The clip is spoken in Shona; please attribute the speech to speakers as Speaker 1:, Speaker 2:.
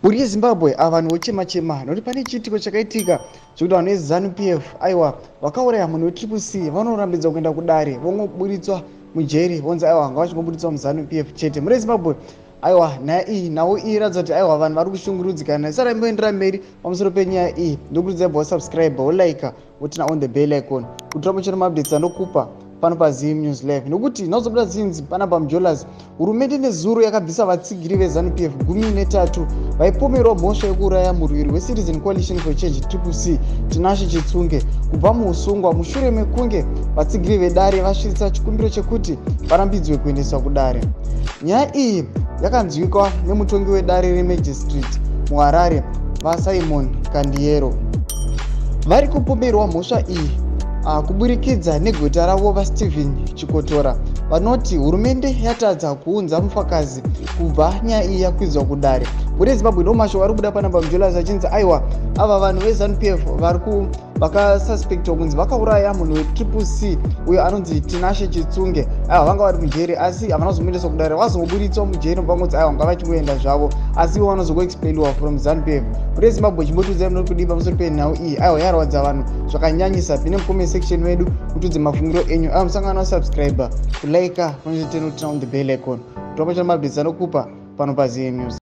Speaker 1: Uri Zimbabwe Vanhu Vochema noti pane chitiko chakaitika chokuti vanhu veZanu PF aiwa vakauraya munhu weTCC vanorambidza kuenda kudare vongoburitswa mujeri vonzi aiwa vanga vachingoburitswa muZanu PF chete. Muri Zimbabwe aiwa nhaya iyi nawo iratidza kuti aiwa vanhu vari kushungurudzikana. Isati mboendera mberi pamusoro penyaya iyi ndokurudzirwa wasubscribe wolike wotina on the bell icon kuti ramuchera maupdates anokupa pano paZim News Live nokuti nazobuda zinzi pana pamujolas hurumende nezuro yakabvisa vatsigiri veZanu PF 13 vaipomerwa mhosva yekuuraya murwiri weCitizen Coalition for Change TSHABANGU Tinashe Chitsunge kubva muusungwa mushure mekunge vatsigiri vedare vasvitsa chikumbiro chekuti varambidzwe kuendeswa kudare. Nyaya iyi yakanzwikwa nemutongi wedare reMagistrate muHarare vaSimon Kandiero. Vari kupomerwa mhosva iyi kuburikidza negweta ravo vaStephen Chikotora vanoti hurumende yatadza kuunza mufakazi kubva nyaya iyi yakwidzwa kudare. Muri Zimbabwe ndomasho vari kubuda pana pamujolas achinzi aiwa ava vanhu veZanu PF vakasuspectwa kunzi vakauraya munhu weTCC uyo anonzi Tinashe Chitsunge. Aiwa vanga vari mujeri asi havana kuzomuendeswa kudare, vazongoburitswa mujeri pangoti aiwa vanga vachingoenda zvavo asi ivo vanozogoexplainwa from ZANU PF. Muri Zimbabwe chimbotudzai munoti kudii pamusoro penhau iyi aiwa yarwadza vanhu zvakanyanyisa. Pine mucomment section wedu mutudze mafungiro enyu. Aiwa musangana wasubscribe kulike pamwe chete nokutina on the bell icon kuti vambochera maupdates anokupa pano paZim News.